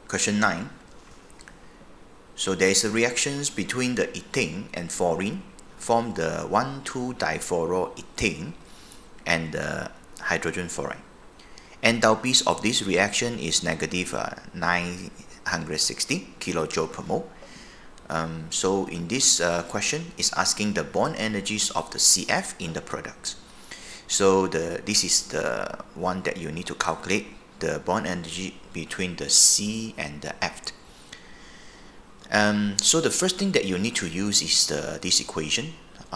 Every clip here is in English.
question 9. So there is a reactions between the ethane and fluorine form the 1,2-difluoroethane and the hydrogen fluoride. Enthalpies of this reaction is negative 960 kilojoule per mole. So in this question is asking the bond energies of the CF in the products. So this is the one that you need to calculate the bond energy between the C and the F. So the first thing that you need to use is this equation.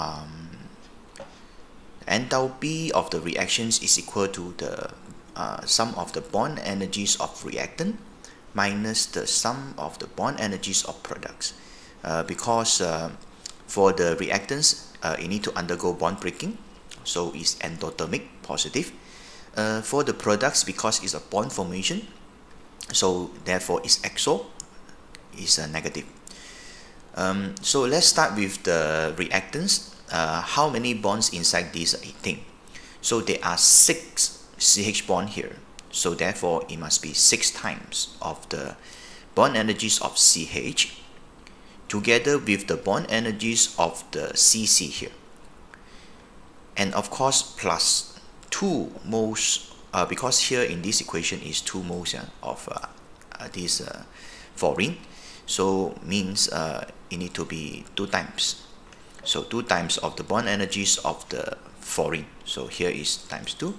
Enthalpy of the reactions is equal to the sum of the bond energies of reactant minus the sum of the bond energies of products. Because for the reactants, it need to undergo bond breaking, so it's endothermic positive. For the products, because it's a bond formation, so therefore it's exo, is negative. So let's start with the reactants. How many bonds inside this ethane? So there are 6 CH bond here, so therefore it must be 6 times of the bond energies of CH together with the bond energies of the CC here, and of course plus 2 moles, because here in this equation is 2 moles of this fluorine, so means it need to be 2 times. So 2 times of the bond energies of the fluorine. So here is times 2.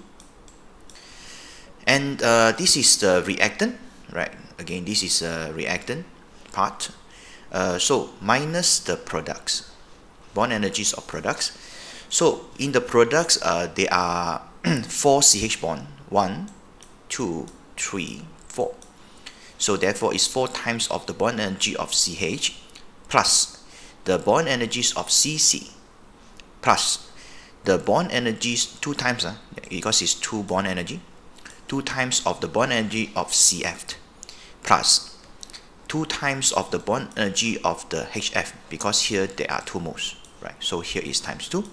And this is the reactant, right? Again, this is a reactant part. So minus the products, bond energies of products. So in the products, there are 4 CH bond. 1, 2, 3, 4. So therefore, it's 4 times of the bond energy of CH plus the bond energies of CC plus the bond energies 2 times, because it's 2 bond energy, 2 times of the bond energy of CF plus 2 times of the bond energy of the HF, because here there are 2 moles, right? So here is times 2.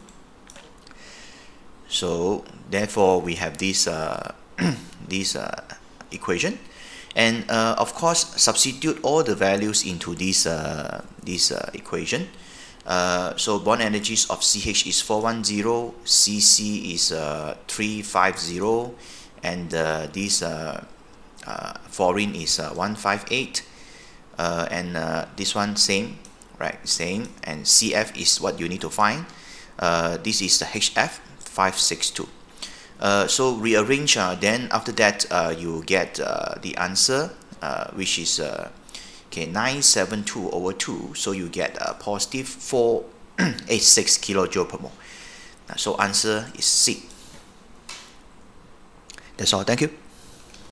So therefore we have this this equation, and of course substitute all the values into this equation. So bond energies of CH is 410, CC is 350, and this fluorine is 158, and this one same, right? Same, and CF is what you need to find. This is the HF 562. So rearrange, then after that you get the answer, which is 972 over 2, so you get positive 486 kilojoule per mole. So answer is C. That's all. Thank you.